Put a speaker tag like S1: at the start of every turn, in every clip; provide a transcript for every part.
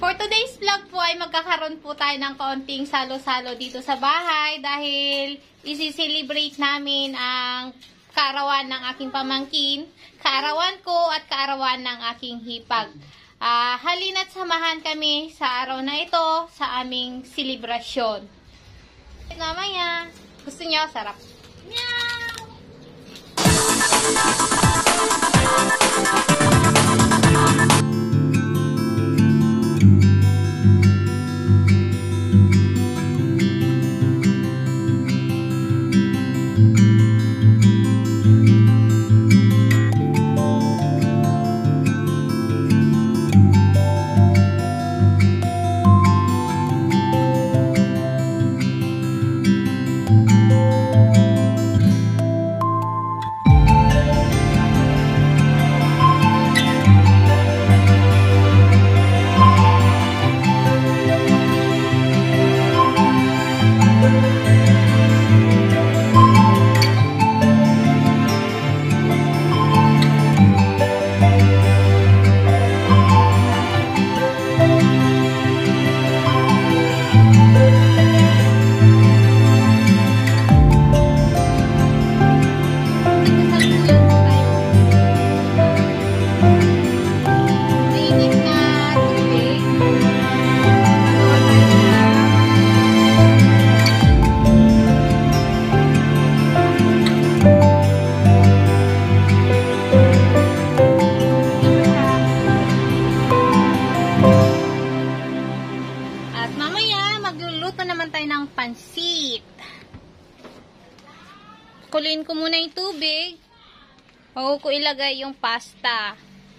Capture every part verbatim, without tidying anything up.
S1: For today's vlog po ay magkakaroon po tayo ng kaunting salo-salo dito sa bahay dahil isi-celebrate namin ang kaarawan ng aking pamangkin, kaarawan ko at kaarawan ng aking hipag. Uh, halina't samahan kami sa araw na ito sa aming selebrasyon. Mamaya, gusto niyo? Sarap. Meow! Pansit. Kulin ko muna yung tubig. Bago ko ilagay yung pasta.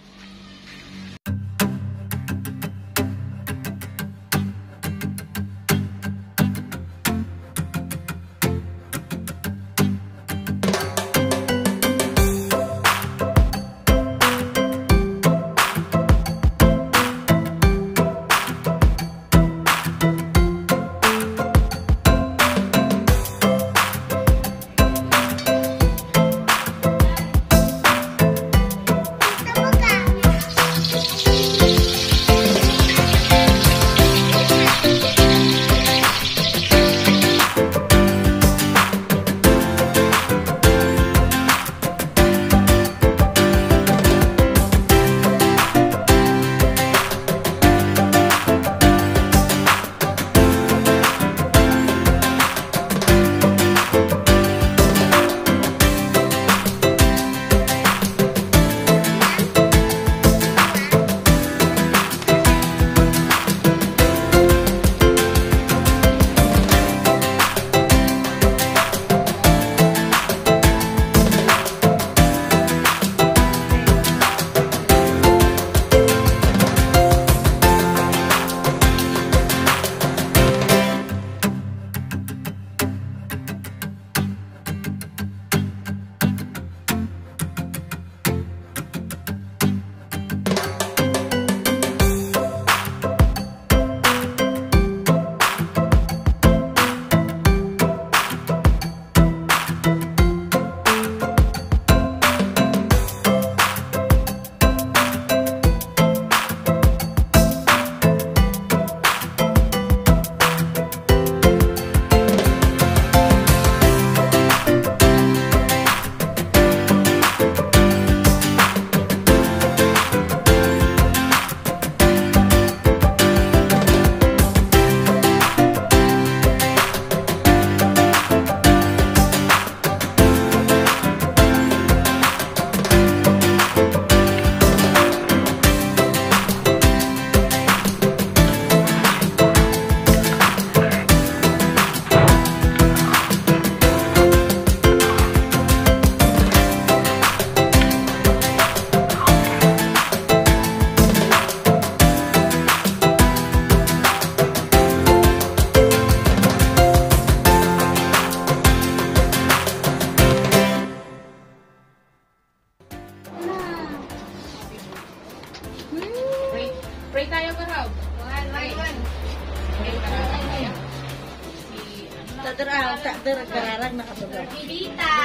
S2: Pray tayo ka raw.
S1: One, one, one.
S2: Pray tayo.
S3: Tadarang, tadarang, kararang nakasugat.
S1: Pilita!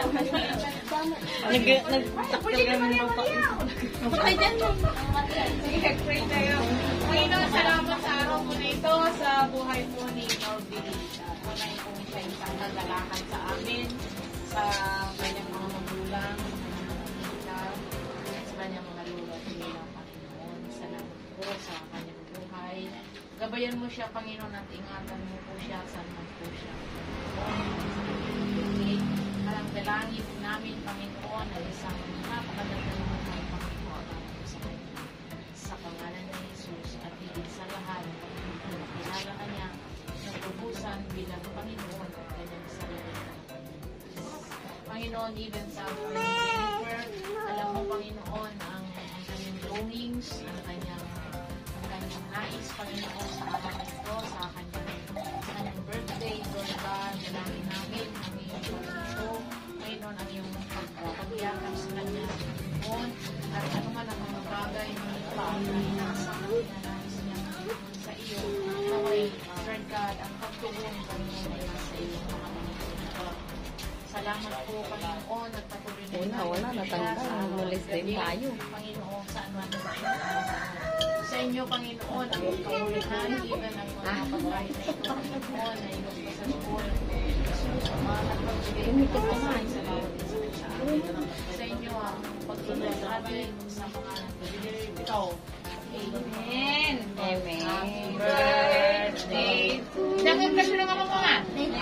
S3: Nag, nagtaktal ka ng lupa. Patay dyan mo.
S2: Pray tayo. Panginoon, salamat sa araw mo na ito, sa buhay mo ni Norby. Tunay po siya isang kagalakan sa amin, sa kanyang mga magulang, sa sa kanyang mga lula at nilang Panginoon. Salamat po sa kanyang buhay. Gabayan mo siya, Panginoon, at ingatan mo po siya, saan man po siya. Alang dalangin namin, Panginoon, ay isang napakaganda mo kay Panginoon sa kanya. Sa pangalan ni Jesus at higit sa lahat, kilala ka niya, nagpupusan bilang Panginoon at kanyang sarili. Panginoon, even sa Jennifer, alam mo, Panginoon, ang, ang kanyang longings, ang kanyang, ang kanyang nais, Panginoon, sa araw nito, sa kanyang, sa kanyang birthday, Lord God, dalangin namin, ang iyong pagkito, Panginoon, ang iyong pagpapagyakan sa kanya, Panginoon, at ano man ang mga bagay na iba, ay nasa kanya, nais niya, Panginoon, sa iyo, naway, Lord God, ang pagtugon, Panginoon, ay nasa iyo, mga Panginoon. Salamat po, Panginoon, at patuloy na
S3: Wala, wala, natanggal. Mulis din tayo.
S2: Panginoon, saan man sa inyo, Panginoon, ang kamulihan, even ang mga pagkain na ito, Panginoon, na iyong pasasabol. Mga nagpagbigay ko sa bawat isa sa amin. Sa inyo, ang pagtunay natin sa mga ito. Amen.
S3: Amen.
S2: Happy birthday. Dapat kasi lang ako mga.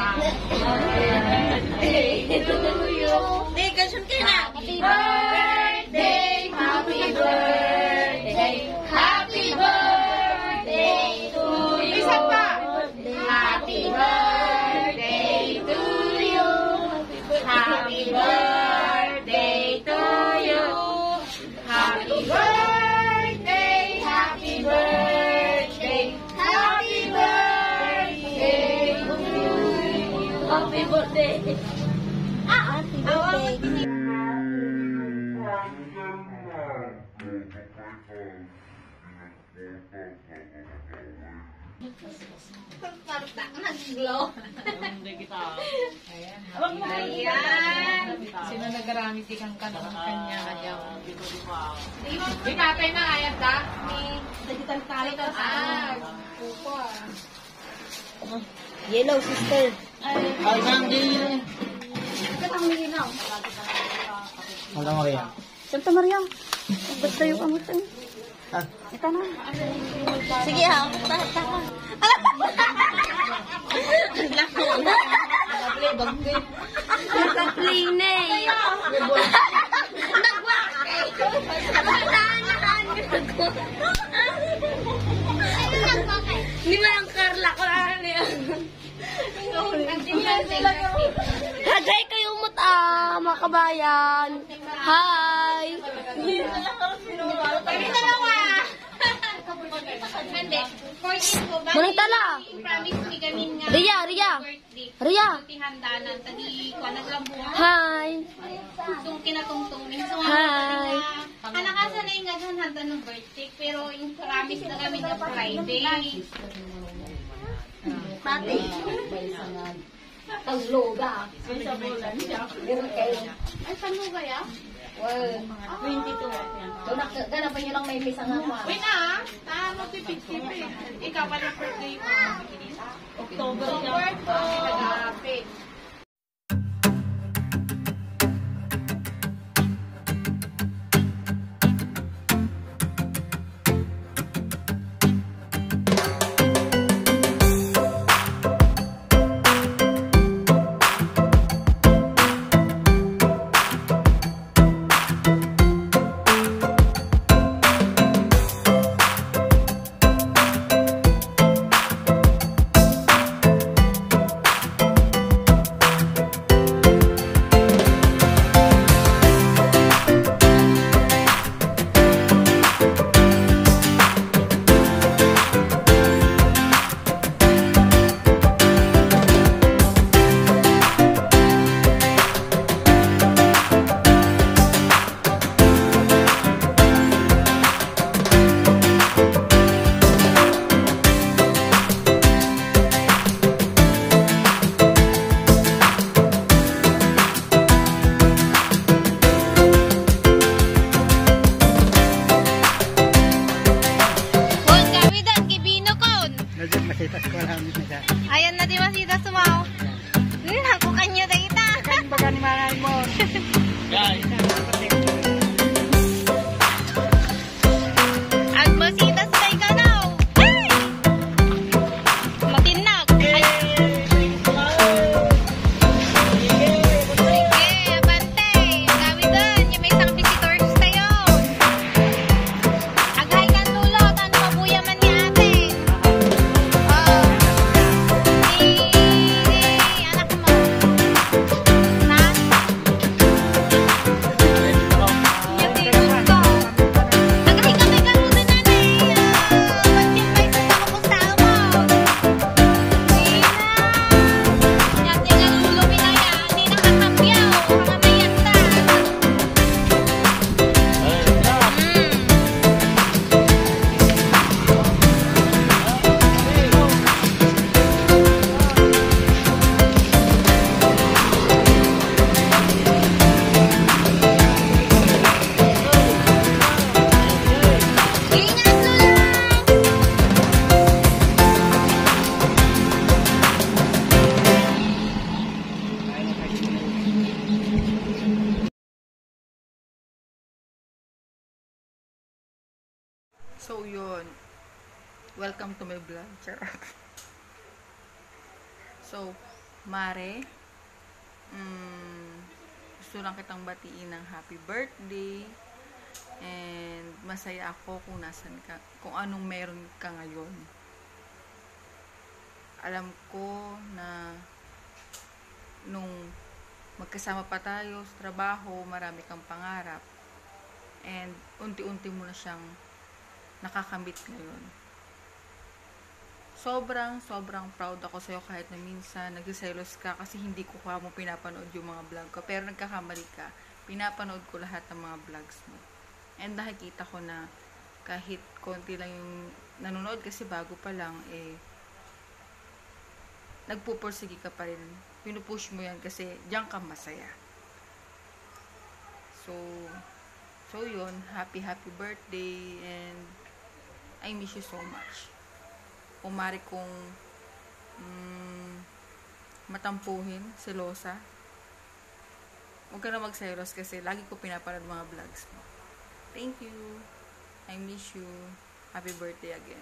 S2: Birthday to you.
S3: Hindi, gasyon kayo na.
S2: Happy birthday, happy birthday, happy birthday to you. Isa pa. Happy birthday to you. Happy birthday to you. Happy birthday, happy birthday, happy birthday to you.
S3: Happy birthday. Ah, happy birthday.
S1: Parta, nag-glow.
S2: Hindi kita. Ayan.
S3: Huwag mo
S1: Ayan.
S2: Sino nag-aramit ikang ka ng kanya kanya? Di tatay na ayat ka?
S3: Digital tali ka sa
S2: Ah, pupo ah.
S3: Yellow sister. Ay, hindi. Katang linaw.
S4: Santa Maria.
S3: Santa Maria. Ba't tayo ka mo ito?
S4: Ah,
S3: Ito na. Sige ha. Tahan, tahan. Nag-play na eh. Nag-wakay. Nagtahan Hindi mo lang Carla ko ano yan. Haday kayo mo ah, mga kabayan. Hi!
S1: Kami dalawa. Hindi. fourteen ko ba?
S3: Manang tala.
S1: Promise ni ganin nga.
S3: Ria, Ria.
S1: Birthday.
S3: Ria.
S1: Tihandanan. Tadi ko naglambungan.
S3: Hi!
S1: Tung kinatungtungin. So,
S3: Hi.
S1: anakasa na yung ganun handa ng birthday. Pero yung promise na kami na Friday.
S3: Pati. Pagloga.
S1: Ay, saan mo kaya?
S3: twenty-two. So, ganapan nyo lang may misa nga mo.
S2: Wait na ah. Tama, pipig-pipig. Ikaw pala birthday mo.
S3: October
S2: October po. Nag-aapit.
S5: So, yun. Welcome to my vlog. So, Mare, mm, gusto lang kitang batiin ng happy birthday. And masaya ako kung nasan ka, kung anong meron ka ngayon. Alam ko na nung magkasama pa tayo sa trabaho, marami kang pangarap. And unti-unti mo na siyang nakakamit ngayon. Sobrang, sobrang proud ako sa'yo kahit na minsan nagsiselos ka kasi hindi ko ka mo pinapanood yung mga vlog ko. Pero nagkakamali ka. Pinapanood ko lahat ng mga vlogs mo. And nakikita ko na kahit konti lang yung nanonood kasi bago pa lang, eh, nagpupursige ka pa rin. Pinupush mo yan kasi diyan ka masaya. So, so yun. Happy, happy birthday. And I miss you so much. Kung mari kong mm, matampuhin, selosa, huwag ka na magselos kasi lagi ko pinapanood mga vlogs mo. Thank you. I miss you. Happy birthday again.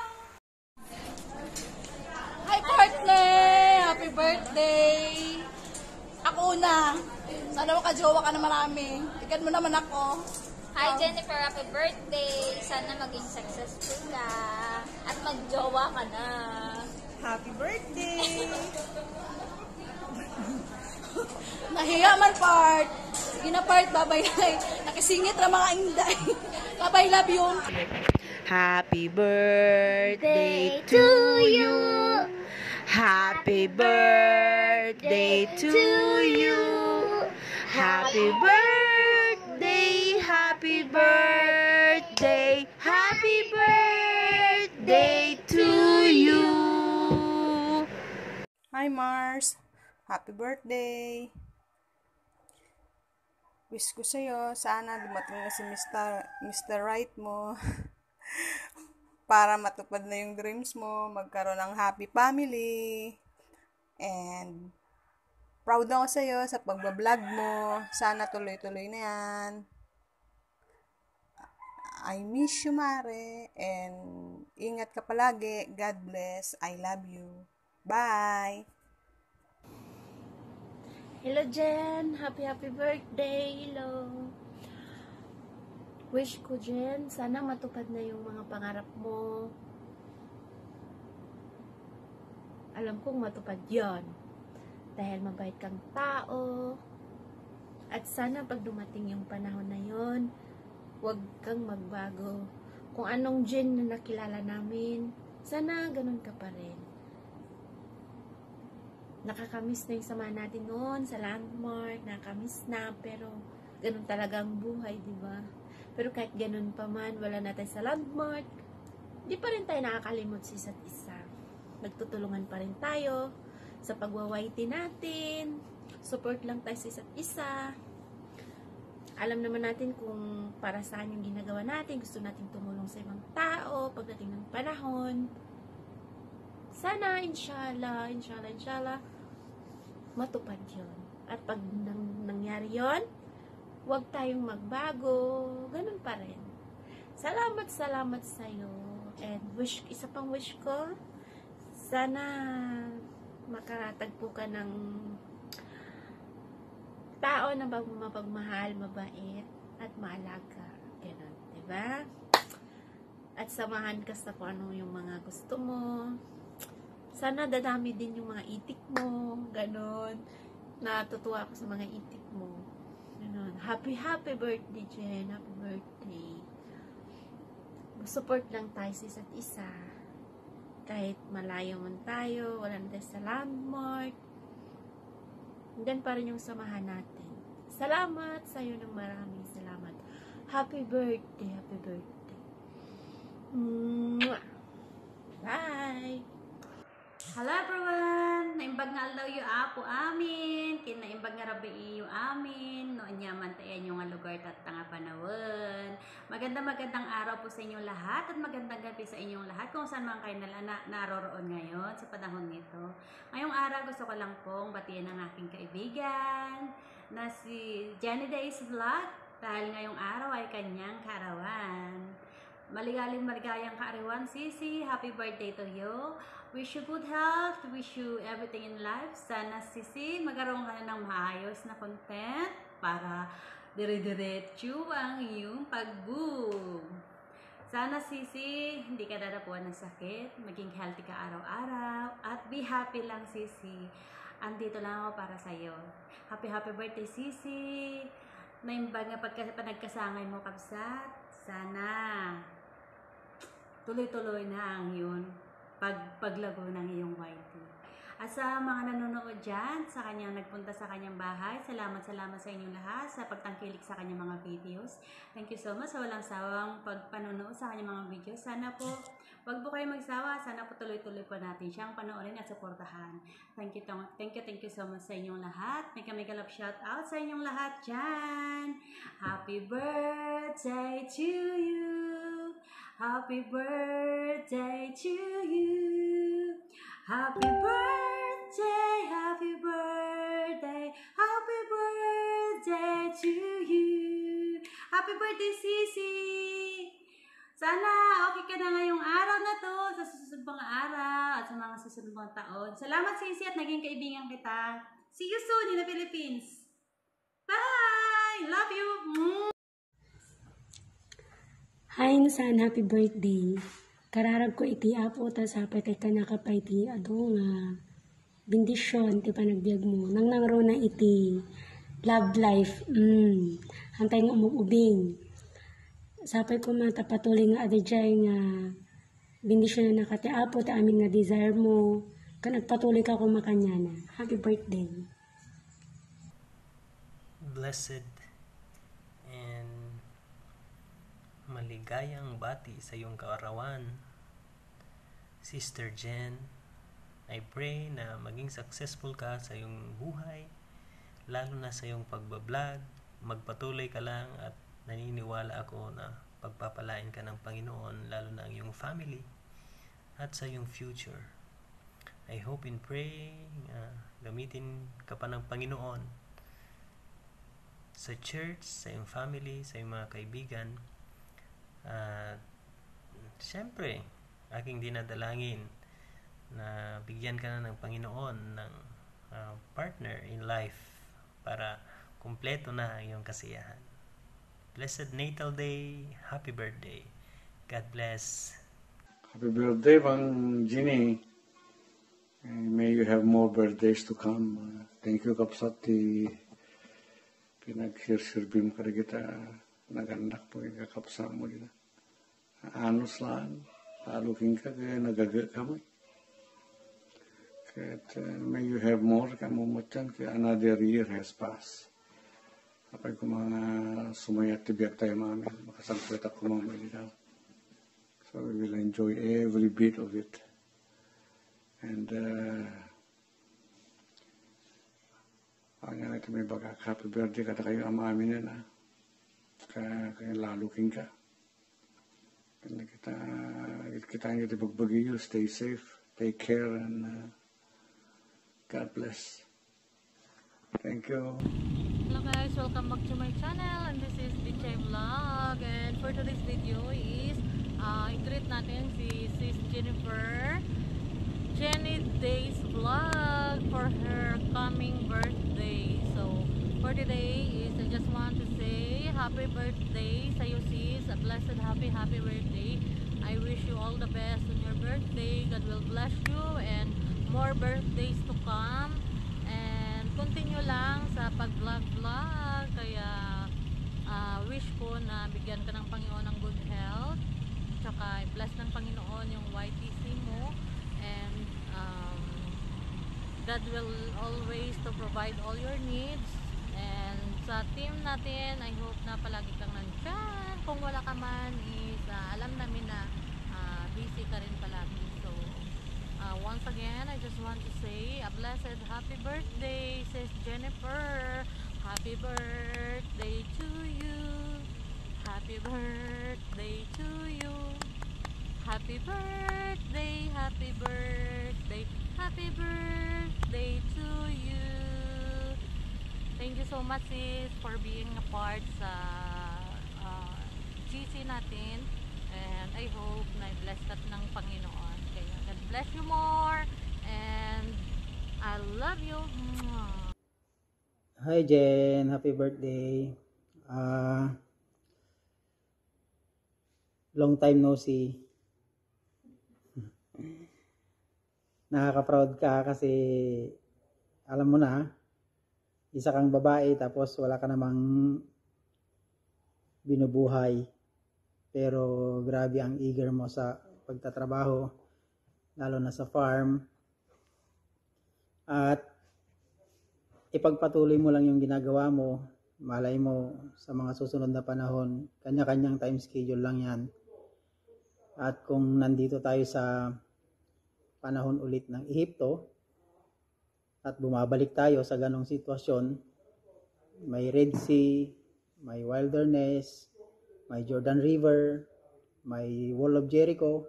S3: Hi, partner! Happy birthday! Ako una. Sana makajowa ka na marami. Ikan mo naman ako.
S6: Hi Jennifer, happy birthday! Sana maging successful ka at magjowa ka na.
S3: Happy birthday! Nahiya man, part. Sige na, part. Babay-bye. Nakisingit na mga inday. Babay, love you.
S7: Happy birthday to you. Happy birthday to you. Happy birthday, happy birthday, happy birthday to you.
S8: Hi Mars, happy birthday. Wish ko sa'yo, sana dumating na si Mister Mister Right mo para matupad na yung dreams mo, magkaroon ng happy family. And proud ako sa'yo sa pagbablog mo. Sana tuloy-tuloy na yan. I miss you, Mare. And ingat ka palagi. God bless. I love you. Bye!
S9: Hello, Jen. Happy, happy birthday. Hello. Wish ko, Jen, sana matupad na yung mga pangarap mo. Alam kong matupad yon dahil mabait kang tao. At sana pag dumating yung panahon na yon, huwag kang magbago. Kung anong Jen na nakilala namin, sana ganun ka pa rin. Nakakamiss na yung sama natin noon sa landmark, nakakamiss na, pero ganun talaga ang buhay, di ba? Pero kahit ganun pa man, wala na tayo sa landmark, di pa rin tayo nakakalimot sa isa't isa. Nagtutulungan pa rin tayo sa pagwawaiti natin, support lang tayo sa isa't isa. Alam naman natin kung para saan yung ginagawa natin, gusto natin tumulong sa ibang tao, pagdating ng panahon. Sana, inshallah, inshallah, inshallah, matupad yun. At pag nang, nangyari yun, huwag tayong magbago, ganun pa rin. Salamat, salamat sa'yo. And wish, isa pang wish ko, sana makatagpo ka ng tao na mapagmahal, mabait, at maalaga. Ganun, diba? At samahan ka sa kung ano yung mga gusto mo. Sana dadami din yung mga itik mo. Ganon. Natutuwa ako sa mga itik mo. Ganon. Happy, happy birthday, Jen. Happy birthday. Support lang tayo sa isa't isa. Kahit malayo man tayo, wala na tayo sa landmark. Then pa rin yung samahan natin. Salamat sa'yo ng maraming salamat. Happy birthday, happy birthday. Mwah! Bye!
S10: Hello everyone! Naimbag nga alaw yung apo amin. Kinaimbag nga rabi yung amin. Noon yaman tayan yung lugar at tanga panahon. Magandang magandang araw po sa inyong lahat at magandang gabi sa inyong lahat kung saan man kayo na, na, naroroon ngayon sa panahon nito. Ngayong araw gusto ko lang pong batiin ang aking kaibigan na si Jenny Days Vlog dahil ngayong araw ay kanyang karawan. Maligaling maligayang kaarawan, Sisi. Happy birthday to you. Wish you good health. Wish you everything in life. Sana, Sisi, magkaroon ka na ng maayos na content para dire-diretso ang iyong pag-boom. Sana, Sisi, hindi ka dadapuan ng sakit. Maging healthy ka araw-araw. At be happy lang, Sisi. Andito lang ako para sa'yo. Happy, happy birthday, Sisi. Naimbag nga pagka panagkasangay mo, Kabsat. Sana tuloy-tuloy na ang yun pag paglago ng iyong Y T. At sa mga nanonood dyan, sa kanyang nagpunta sa kanyang bahay, salamat salamat sa inyong lahat sa pagtangkilik sa kanyang mga videos. Thank you so much sa walang sawang pagpanonood sa kanyang mga videos. Sana po, wag po kayo magsawa, sana po tuloy-tuloy po natin siyang panoorin at suportahan. Thank you, thank you, thank you so much sa inyong lahat. May kami kalap shout out sa inyong lahat dyan. Happy birthday to you. Happy birthday to you. Happy birthday, happy birthday, happy birthday to you. Happy birthday, Sisi! Sana okay ka na ngayong araw na to, sa susunod pang araw at sa mga susunod pang taon. Salamat, Sisi, at naging kaibigan kita. See you soon in the Philippines. Bye! Love you! Mm.
S11: Hi, nasan happy birthday. Kararag ko iti apo ta sa patay ka nakapay ti ado nga bendisyon ti panagbiag mo. Nang nangro na iti love life. Mm. Hantay nga umubing. Sapay ko mata patuloy nga adjay nga bendisyon na nakati apo ta amin nga desire mo. Ka nagpatuloy ka kumakanya na. Happy birthday.
S12: Blessed and maligayang bati sa iyong kaarawan, Sister Jen. I pray na maging successful ka sa iyong buhay, lalo na sa iyong pagbablog. Magpatuloy ka lang at naniniwala ako na pagpapalain ka ng Panginoon, lalo na ang iyong family at sa iyong future. I hope and pray uh, gamitin ka pa ng Panginoon sa church, sa iyong family, sa iyong mga kaibigan. At uh, siyempre, aking dinadalangin na bigyan ka na ng Panginoon ng uh, partner in life para kumpleto na ang iyong kasiyahan. Blessed Natal Day, happy birthday. God bless.
S13: Happy birthday, Bang Ginny. And may you have more birthdays to come. Uh, thank you, Kapsat. Pinag-hirsirbim ka rin kita. Nagandak po yung kakapsa mo din. Anos lang, talukin ka, kaya nagaga ka mo. Kaya uh, may you have more ka mo mo dyan, kaya another year has passed. Kapag ko mga sumayat tibiyat tayo mami, makasangkwet ako mga malinaw. So we will enjoy every bit of it. And uh, ang nga natin may baga, happy birthday kada kayo amamin yan, ha? Kaya, kaya lalukin ka. Kaya kita, kita nga ito bagbagiyo, stay safe, take care, and uh, God bless. Thank you.
S2: Hello guys, welcome back to my channel, and this is D J Vlog. And for today's video is, uh, i-greet natin si Sis Jennifer Jenny Days Vlog for her coming birthday. So for today is I just want to say happy birthday sa iyo, sis. A blessed happy happy birthday. I wish you all the best on your birthday. God will bless you and more birthdays to come. And continue lang sa pag-vlog-vlog. Kaya uh, wish ko na bigyan ka ng Panginoon ng good health. Tsaka bless ng Panginoon yung Y T C mo. And um, God will always to provide all your needs. And sa team natin, I hope na palagi kang nandyan. Kung wala ka man is uh, alam namin na uh, busy ka rin palagi. So uh, once again, I just want to say a blessed happy birthday, Sis Jennifer. Happy birthday to you. Happy birthday to you. Happy birthday, happy birthday, happy birthday to you. Thank you so much, sis, for being a part sa uh, G C natin. And
S4: Hi Jen, happy birthday. Ah, long time no see. Nakaka-proud ka kasi alam mo na, isa kang babae tapos wala ka namang binubuhay. Pero grabe ang eager mo sa pagtatrabaho, lalo na sa farm. At ipagpatuloy mo lang yung ginagawa mo. Malay mo sa mga susunod na panahon, kanya-kanyang time schedule lang yan. At kung nandito tayo sa panahon ulit ng Ehipto at bumabalik tayo sa ganong sitwasyon, may Red Sea, may wilderness, may Jordan River, may Wall of Jericho,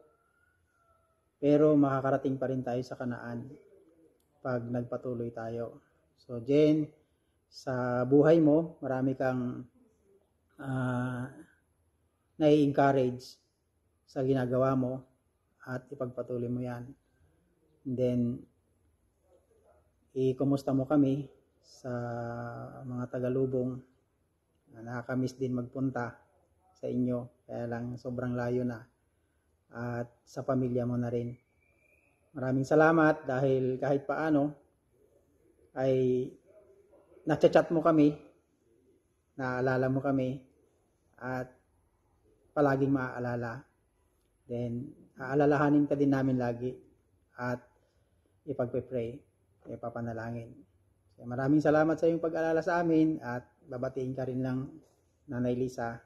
S4: pero makakarating pa rin tayo sa Kanaan pag nagpatuloy tayo. So Jen, sa buhay mo, marami kang uh, nai-encourage sa ginagawa mo at ipagpatuloy mo yan. And then, i-kumusta mo kami sa mga tagalubong. Nakakamiss din magpunta sa inyo, kaya lang sobrang layo na. At sa pamilya mo na rin. Maraming salamat dahil kahit paano ay nachat-chat mo kami, naaalala mo kami, at palaging maaalala. Then, aalalahanin ka din namin lagi at ipagpe-pray, ipapanalangin. So, maraming salamat sa iyong pag-alala sa amin at babatiin ka rin lang Nanay Lisa.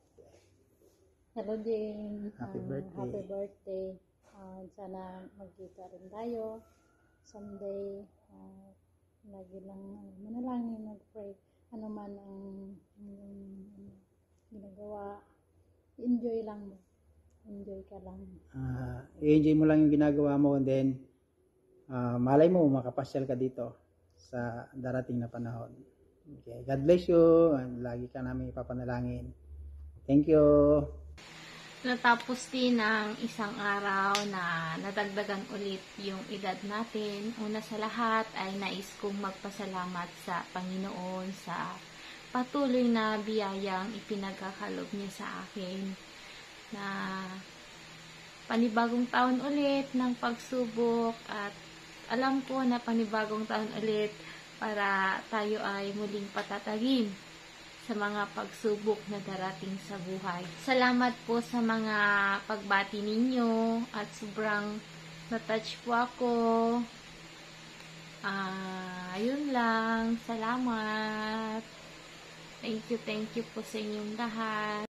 S14: Hello din.
S4: Happy
S14: Um,
S4: birthday.
S14: Happy birthday. Uh, sana magkita rin tayo someday. Uh, lagi lang uh, manalangin, mag-pray. Ano man ang, ang, ang ginagawa, enjoy lang mo. Enjoy ka lang.
S4: Uh, i-enjoy mo lang yung ginagawa mo, and then uh, malay mo makapasyal ka dito sa darating na panahon. Okay. God bless you, and lagi ka namin ipapanalangin. Thank you.
S1: Natapos din ang isang araw na nadagdagan ulit yung edad natin. Una sa lahat ay nais kong magpasalamat sa Panginoon sa patuloy na biyayang ipinagkakalob niya sa akin. Na panibagong taon ulit ng pagsubok, at alam ko na panibagong taon ulit para tayo ay muling patatagin sa mga pagsubok na darating sa buhay. Salamat po sa mga pagbati ninyo at sobrang na-touch po ako. Ah, ayun lang. Salamat. Thank you, thank you po sa inyong lahat.